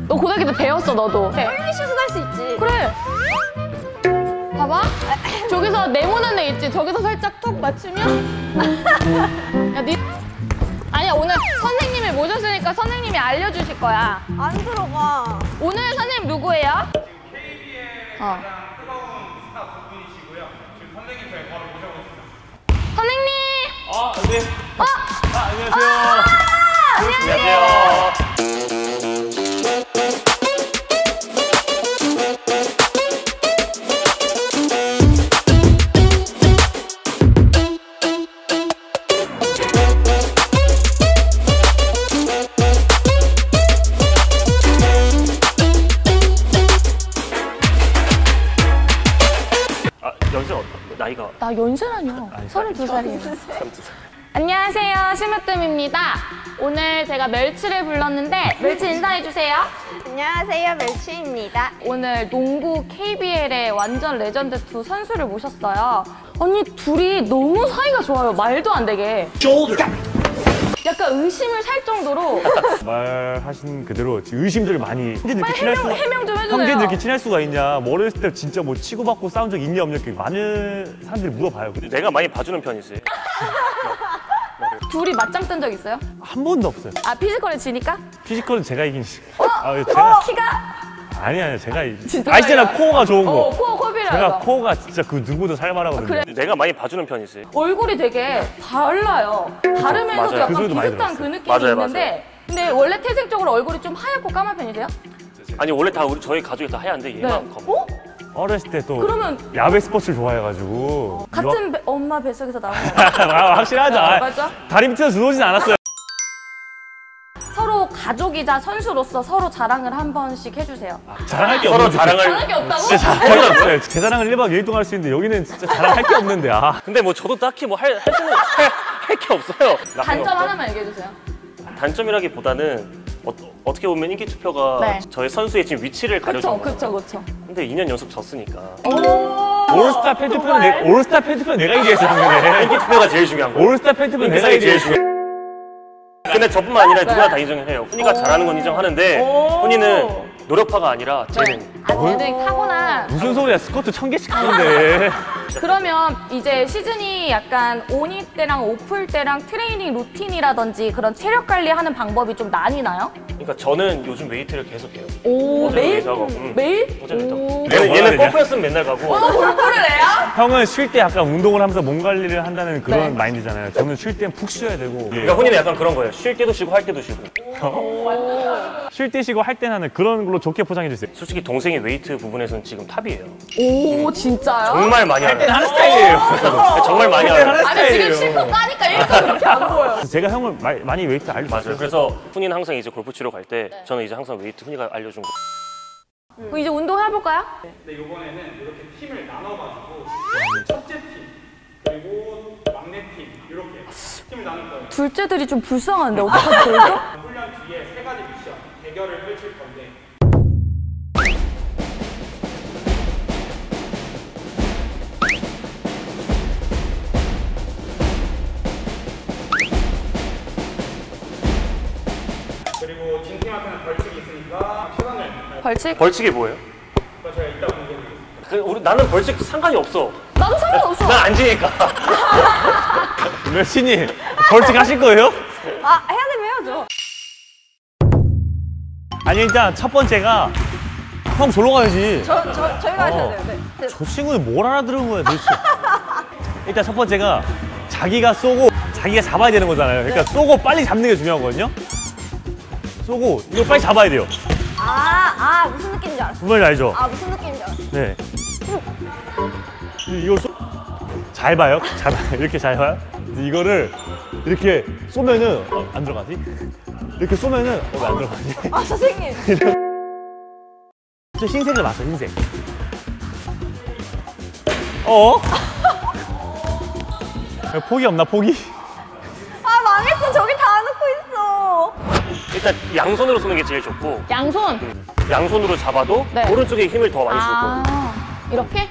너 고등학교 때 배웠어, 너도. 홀리슛을 할 수 있지. 그래. 봐봐. 저기서 네모난 애 있지? 저기서 살짝 톡 맞추면 야, 아니야, 오늘 선생님을 모셨으니까 선생님이 알려주실 거야. 안 들어가. 오늘 선생님 누구예요? KB의 어. 가장 뜨거운 스타 두 분이시고요. 지금 선생님 저희 바로 모셔보겠습니다. 선생님! 네. 안녕하세요. 안녕하세요. 연세 나이가 나 연세라뇨. 32살이에요. 안녕하세요, 심으뜸입니다. 오늘 제가 멸치를 불렀는데 멸치 인사해주세요. 안녕하세요, 멸치입니다. 오늘 농구 KBL의 완전 레전드 두 선수를 모셨어요. 언니 둘이 너무 사이가 좋아요. 말도 안 되게. 약간 의심을 살 정도로. 말하신 그대로 지금 의심들을 많이 형제들 이렇게 빨리 친할 수가 해명 좀 해주세요. 형제들 이렇게 친할 수가 있냐 뭐 어렸을 때 진짜 뭐 치고받고 싸운 적 있냐 없냐 이렇게 많은 사람들이 물어봐요. 근데 내가 많이 봐주는 편이지. 둘이 맞짱 뜬 적 있어요? 한 번도 없어요. 아, 피지컬에 지니까? 피지컬은 제가 이긴 키가? 아니 제가 진짜 아시잖아 말이야. 코어가 좋은 거. 코어 필요해요. 제가 코어가 진짜 그 누구도 살만하거든요. 그래? 내가 많이 봐주는 편이지. 얼굴이 되게 달라요. 다르면서도 맞아요. 약간 그 소리도 많이 비슷한 그 들었어요. 느낌이 맞아요, 있는데 근데 원래 태생적으로 얼굴이 좀 하얗고 까만 편이세요? 아니 원래 다 저희 가족이 다 하얀데 얘만 검. 어? 어렸을 때 또 그러면 야외 스포츠를 좋아해가지고 같은 엄마 뱃속에서 나온 거 확실하죠. 맞아? 다리 밑에서 들어오진 않았어요. 서로 가족이자 선수로서 서로 자랑을 한 번씩 해주세요. 자랑할 게 서로 없는데 자랑을. 자랑할 게 없다고? 진짜 자랑할 게 없어요. 제 자랑을 1박 2일 동안 할 수 있는데 여기는 진짜 자랑할 게 없는데 근데 뭐 저도 딱히 뭐 할 게 없어요. 단점 하나만 얘기해주세요. 단점이라기보다는 어떻게 보면 인기 투표가 네. 저희 선수의 지금 위치를 가려주는 거예요. 그쵸. 근데 2년 연속 졌으니까 올스타 팬투표는 내가 이기겠어 작년에. 인기 투표가 제일 중요한 거예요. 올스타 팬투표는 내가 인기상이 제일 이기겠어. 중요해요. 근데 저뿐만 아니라 누구나 다 인정을 해요. 훈이가 잘하는 건 인정하는데 훈이는 노력파가 아니라 재능. 재능 타고난. 무슨 소리야? 스쿼트 1000개씩 하는데. 그러면 이제 시즌이 약간 온이 때랑 오플 때랑 트레이닝 루틴이라든지 그런 체력 관리하는 방법이 좀 나뉘나요? 그러니까 저는 요즘 웨이트를 계속 해요. 오, 어제 매일? 웨이트 하고, 매일? 어제 웨이트 하고. 오. 얘는 골프였으면 맨날 가고. 골프를 해요? 형은 쉴 때 약간 운동을 하면서 몸 관리를 한다는 그런 마인드잖아요. 저는 쉴 때는 푹 쉬어야 되고. 그러니까 훈이는 약간 그런 거예요. 쉴 때도 쉬고 할 때도 쉬고. 쉴 때 쉬고 할 때 하는 그런 걸로 좋게 포장해 주세요. 솔직히 동생이 웨이트 부분에서는 지금 탑이에요. 오, 진짜요? 정말 많이 하는. 하는 스타일이에요. 정말 많이 하는. 아니, 지금 실컷 까니까 일단 그렇게 안 보여. 제가 형을 많이 웨이트 알려줬어요. 맞아요. 그래서 훈이는 항상 이제 골프 치러 갈 때 저는 이제 항상 웨이트 훈이가 알려준 거. 그럼 이제 운동 해볼까요? 근데 이번에는 이렇게 팀을 나눠가지고 첫째 팀 그리고 막내 팀 이렇게 팀을 나눌 거예요. 둘째들이 좀 불쌍한데 어떡하지 그래서? 훈련 뒤에 3가지 미션 대결을 펼칠 건데 그리고 진 팀한테는 벌칙이 있으니까 최선을 벌칙? 벌칙이 뭐예요? 제가 이따 공개드리겠습니다. 나는 벌칙 상관이 없어. 나도 상관없어. 난 안 지니까. 멸치님 벌칙 하실 거예요? 아, 해야 되면 해야죠. 아니 일단 첫 번째가 형 졸로 가야지. 저희가 하셔야 돼요. 네. 저 친구는 뭘 알아들은 거야 도대체. 일단 첫 번째가 자기가 쏘고 자기가 잡아야 되는 거잖아요. 그러니까 쏘고 빨리 잡는 게 중요하거든요. 쏘고 이걸 빨리 잡아야 돼요. 무슨 느낌인지 알았어. 무슨 말인지 알죠? 무슨 느낌인지 알았어. 네. 이걸 잘 봐요. 잘 봐요. 이렇게 잘 봐요. 이거를 이렇게 쏘면은 안 들어가지? 이렇게 쏘면은 왜 안 들어가지? 아, 선생님. 저 흰색을 봤어. 흰색. 어? 포기 없나 포기? 아, 망했어. 저기 다 넣고 있어. 일단 양손으로 쏘는 게 제일 좋고 양손. 양손으로 잡아도 네. 오른쪽에 힘을 더 많이 주고 이렇게?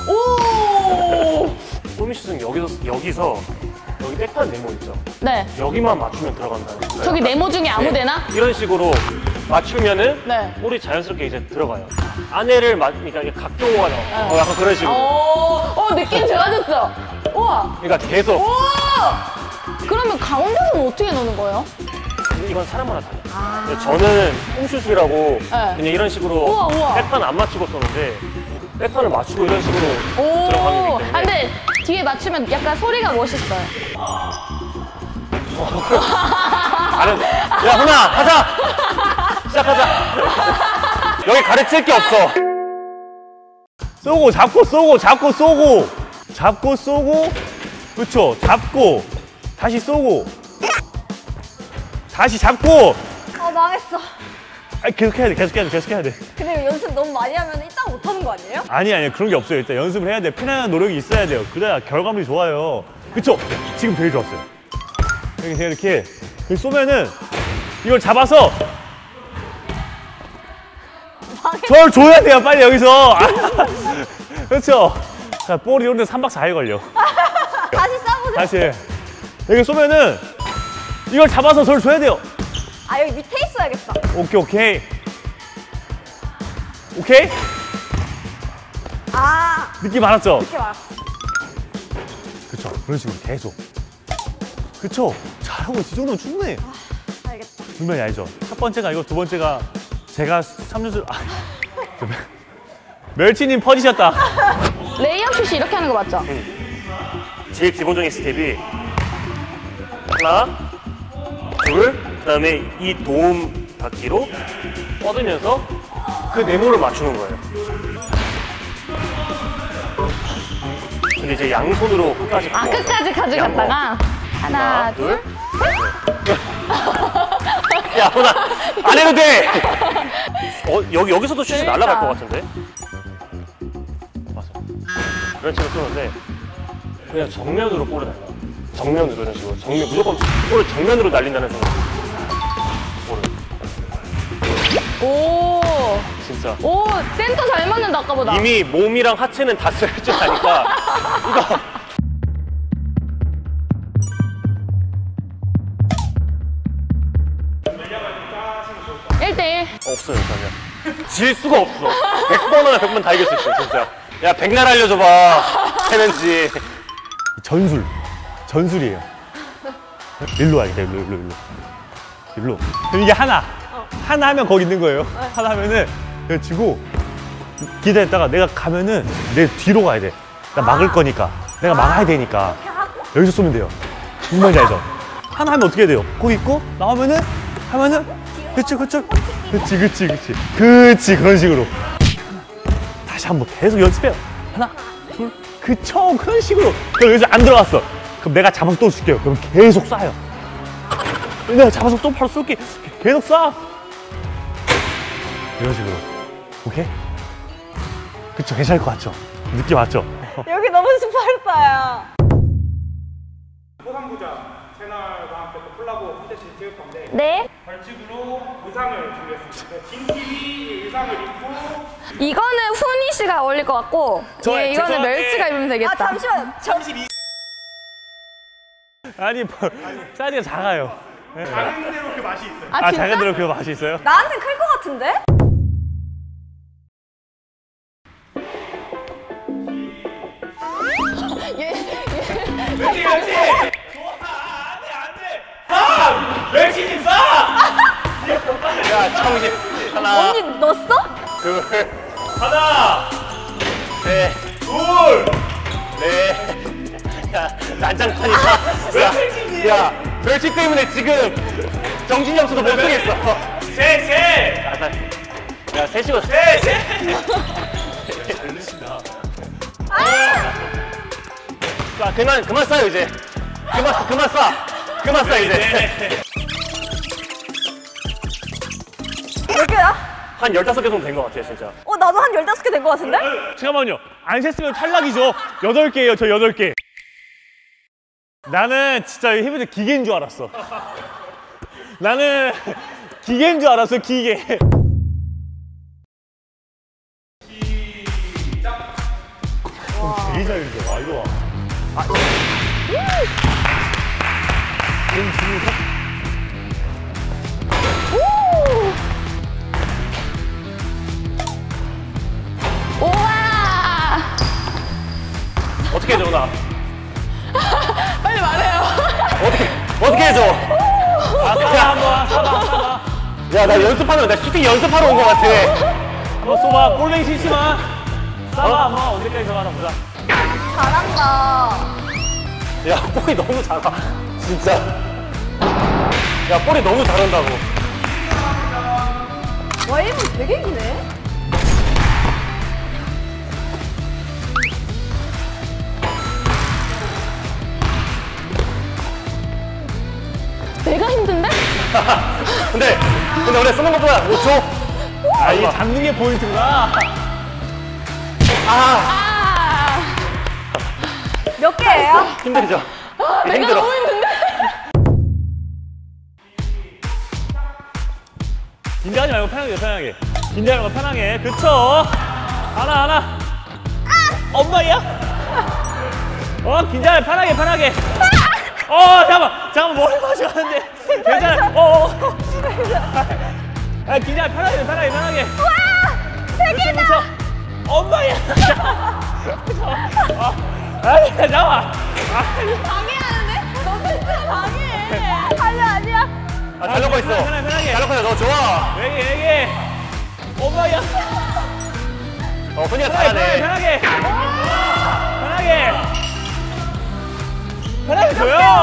오! 홈슛은 여기서 여기 백판 네모 있죠? 네. 여기만 맞추면 들어간다는 거예요. 저기 네모 중에 아무 데나? 이런 식으로 맞추면은 네. 볼이 자연스럽게 이제 들어가요. 안에를 그러니까 이게 각도가 나와. 약간 그런 식으로. 느낌 좋아졌어. 우와. 그러니까 계속 우와. 그러면 가운데서는 어떻게 넣는 거예요? 이건 사람마다 달라요. 저는 홈슛이라고 네. 그냥 이런 식으로 우와. 백판 안 맞추고 썼는데 백판을 맞추고 이런 식으로 들어가는 거기 때문에. 근데 뒤에 맞추면 약간 소리가 멋있어요. 아니, 야, 훈아, 하자! 시작하자. 여기 가르칠 게 없어. 쏘고, 잡고, 쏘고, 잡고, 쏘고. 잡고, 쏘고. 그쵸. 잡고. 다시 쏘고. 다시 잡고. 아, 망했어. 아니, 계속 해야 돼, 계속 해야 돼, 계속 해야 돼. 근데 연습 너무 많이 하면 이따 못하는 거 아니에요? 아니, 그런 게 없어요. 일단 연습을 해야 돼. 편안한 노력이 있어야 돼요. 그래야 결과물이 좋아요. 그쵸? 지금 되게 좋았어요. 이렇게 쏘면은 이걸 잡아서 저를 줘야 돼요, 빨리 여기서. 그렇죠? 자, 볼이 오는데 3박 4일 걸려. 다시 싸보세요. 다시. 여기 쏘면은 이걸 잡아서 저를 줘야 돼요. 아, 여기 밑에 있어야겠다. 오케이. 오케이? 아, 느낌 알았죠? 이렇게 말았어. 그쵸? 그런 식으로 계속. 그쵸? 잘하고 있어. 이 정도면 충분해. 알겠다. 분명히 알죠? 첫 번째가 아니고 두 번째가 제가 3점수 멸치님 퍼지셨다. 레이업 슛이 이렇게 하는 거 맞죠? 제일 기본적인 스텝이 하나, 둘, 그다음에 이 도움 닫기로 뻗으면서 그 네모를 맞추는 거예요. 근데 이제 양손으로 끝까지 갖고 와서 끝까지 가져갔다가 하나, 둘. 야, 훈아, 안 해도 돼! 여기서도 슛이 날아갈 것 같은데? 맞아. 그런 식으로 쏘는데, 그냥 정면으로 볼을 날려. 정면으로 이런 식으로. 무조건 볼을 정면으로 날린다는 생각. 볼을. 오. 진짜. 오, 센터 잘 맞는다, 아까보다. 이미 몸이랑 하체는 다 쓸 줄 아니까, 이거. 1대1. 없어요, 전혀. 질 수가 없어. 100번 하나 100번 다 이길 수 있어, 진짜. 야, 백날 알려줘봐. 해낸지. 전술이에요. 일로 와야겠다. 일로. 그럼 이게 하나 하면 거기 있는 거예요. 하나 하면은 내가 지고 기다렸다가 내가 가면은 내 뒤로 가야 돼. 나 막을 거니까. 내가 막아야 되니까. 여기서 쏘면 돼요. 무슨 말인지 알죠? 하나 하면 어떻게 해야 돼요? 거기 있고 나오면은 그치 그런 식으로 다시 한번 계속 연습해요. 하나 둘 그쵸 그런 식으로. 그럼 여기서 안 들어갔어. 그럼 내가 잡아서 또 줄게요. 그럼 계속 쏴요. 내가 잡아서 또 바로 쏠게. 계속 쏴. 이런 식으로. 오케이? 그쵸 괜찮을 것 같죠? 느낌 맞죠? 여기 너무 스파르타야. 호상부자 채널과 함께 또 콜라보 콘텐츠 찍을 건데 네. 벌칙으로 의상을 준비했습니다. 진TV 의상을 입고 이거는 훈이 씨가 어울릴 것 같고, 저- 이거는 죄송한데- 멸치가 입으면 되겠다. 아, 잠시만. 아니 사이즈가 작아요. 작은 대로 그 맛이 있어요. 아, 진짜? 작은 대로 그 맛이 있어요? 나한테 클 것 같은데? 멸치! 멸치님 쏴! 야, 청진. 하나, 언니 넣었어? 둘, 하나, 셋, 둘, 넷. 야, 난장판이다. 야, 멸치 때문에 지금 정신이 없어서 못 쓰겠어. 셋! 야, 셋이고. 셋! 자, 그만 쏴요, 이제. 그만 쏴, 이제. 몇 개야? 한 15개 정도 된 것 같아요, 진짜. 나도 한 15개 된 것 같은데? 잠깐만요. 안 셌으면 탈락이죠. 8개예요, 저 8개. 나는 진짜 해병대 기계인 줄 알았어. 나는 기계인 줄 알았어, 기계. 시작. 되게 잘했어. 와, 이거 와. 나? 빨리 말해요. 어떻게 해줘? 사봐 한번 사봐. 야, 나 연습하는 나 슈팅 연습하러 온 거 같아. 한번 쏘봐. 골뱅이 치지마. 싸봐 한번 언제까지 가나 보자. 잘한다. 야, 볼이 너무 작아. 진짜. 야, 볼이 너무 잘한다고. 와, 1분 되게 기네. 내가 힘든데? 근데 원래 쓰는 것보다 5초? 아 이게 잡는 게 포인트구나. 몇 개예요? 힘들죠? 내가 힘들어. 너무 힘든데? 긴장하지 말고 편하게. 긴장하지 말고 편하게. 그쵸? 하나. 엄마야? 긴장해 편하게. 잠깐만 머리 맞으셨는데. 괜찮아. 긴장해 편하게. 세 개다. 그쵸. 엄마야. 잠깐만. 방해하는데? 너 진짜 방해해. 아니야. 잘 넣고 있어. 편하게. 잘 넣고 있어. 너 좋아. 얘기. 엄마야. 손이가 잘하네. 편하게 줘요.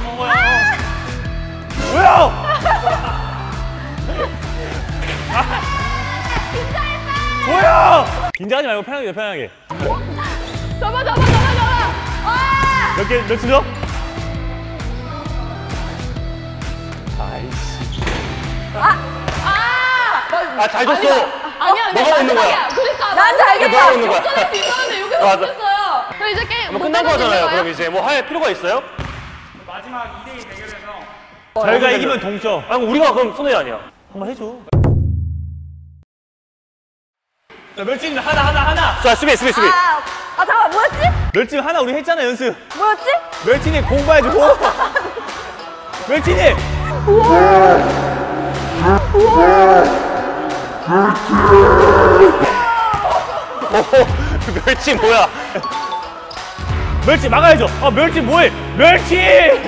뭐야? 뭐야? 긴장하지 말고 편하게. 잡아. 몇 초 줘? 아이씨. 잘 줬어. 아니야, 근데 너가 있는 거야. 그러니까 난 잘겠다. 너가 있는 거야. 역전할 수 있었는데 여기서 맞아. 못했어요. 그럼 이제 게임 뭐 끝난 거잖아요. 그럼 이제 뭐 할 필요가 있어요? 마지막 2대2 대결에서 저희가 이기면 동점. 아니 우리가 그럼 손해 아니야. 한번 해줘. 자, 멸치님 하나. 자, 수비. 잠깐만, 뭐였지? 멸치님 하나 우리 했잖아 연습. 뭐였지? 멸치님 공 봐야지 공. 멸치님. 멸치 뭐야? 멸치 막아야죠. 멸치 뭐해? 멸치.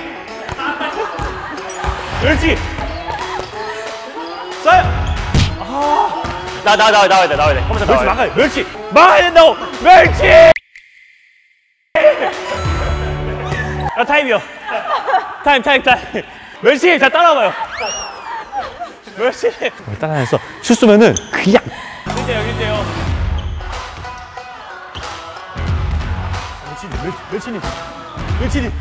쏴요. 나와야 돼. 컴퓨터 멸치 나와야 돼. 막아요. 멸치 막아야 된다고. 멸치. 타임이요. 타임. 멸치 자 따라와봐요. 멸치. 따라해서 슛 쏘면은 그냥. 여기세요. 멸치님.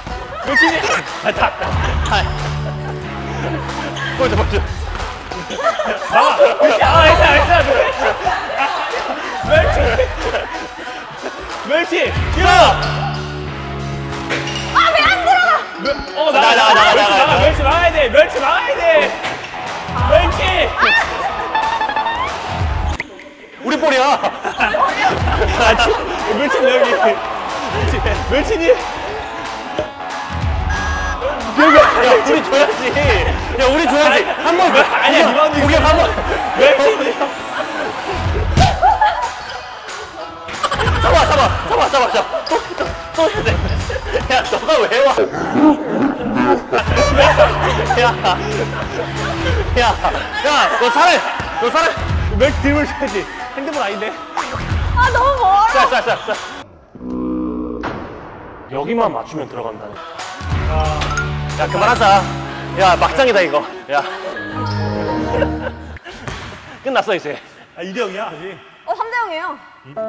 보여줘. 막아. 멸치. 뛰어. 왜 안 들어가? 나가. 멸치 막아야 돼. 멸치. 우리 볼이야. 멸치님 여기. 멸치님. 야, 우리 줘야지. 한번 아니야, 리바운드 공격 한번. 멸치님. 잡아. 또 해야 돼. 야, 너가 왜 와? 너 살아. 멸치 드리블 쳐야지. 핸드폰 아닌데. 너무 멀어. 자. 여기만 맞추면 들어간다네. 야, 그만하자. 야, 막장이다 이거. 야. 끝났어 이제. 2대 0이야 아직. 3대 0이에요.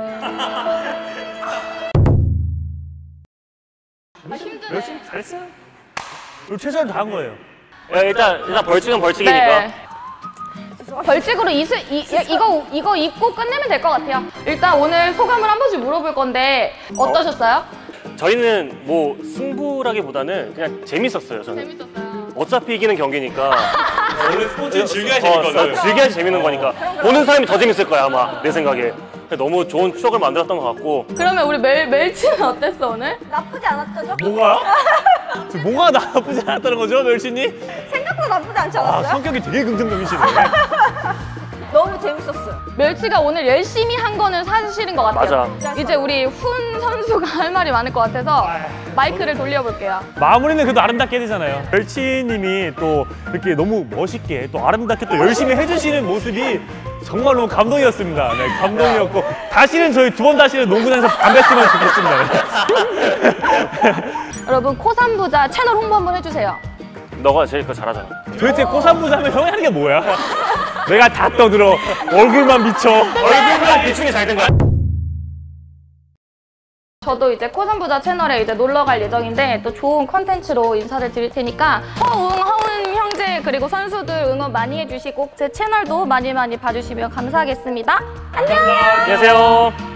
멸치 잘했어. 우리 최선을 다한 거예요. 야, 일단 벌칙은 벌칙이니까. 네. 벌칙으로 이거 입고 끝내면 될 것 같아요. 일단 오늘 소감을 한 번씩 물어볼 건데 어떠셨어요? 저희는 뭐 승부라기보다는 그냥 재밌었어요. 저는. 재밌었어요. 어차피 이기는 경기니까. 원래 스포츠는 즐겨야 재밌거든. 즐겨야 재밌는 거니까. 보는 사람이 더 재밌을 거야 아마 내 생각에. 너무 좋은 추억을 만들었던 것 같고. 그러면 우리 멜치는 어땠어 오늘? 나쁘지 않았죠? 뭐가요? 뭐가 나쁘지 않았다는 거죠, 멸치님? 생각보다 나쁘지 않지 않았어요? 성격이 되게 긍정적이시네. 너무 재밌었어요. 멸치가 오늘 열심히 한 거는 사실인 것 같아요. 맞아. 이제 우리 훈 선수가 할 말이 많을 것 같아서 마이크를 돌려볼게요. 마무리는 그래도 아름답게 해야 되잖아요. 멸치님이 또 이렇게 너무 멋있게 또 아름답게 또 열심히 해주시는 모습이 정말 너무 감동이었습니다. 네, 감동이었고 다시는 저희 두 번 다시는 농구장에서 담배 쓰면 좋겠습니다. 여러분 코삼부자 채널 홍보 한번 해주세요. 너가 제일 그거 잘하잖아. 도대체 코삼부자면 형이 하는 게 뭐야? 내가 다 떠들어 얼굴만 비춰. 얼굴만 비추게 잘 된 거야. 저도 이제 코삼부자 채널에 이제 놀러 갈 예정인데 또 좋은 컨텐츠로 인사를 드릴 테니까 허운 형제 그리고 선수들 응원 많이 해주시고 제 채널도 많이 봐주시면 감사하겠습니다. 안녕. 안녕하세요.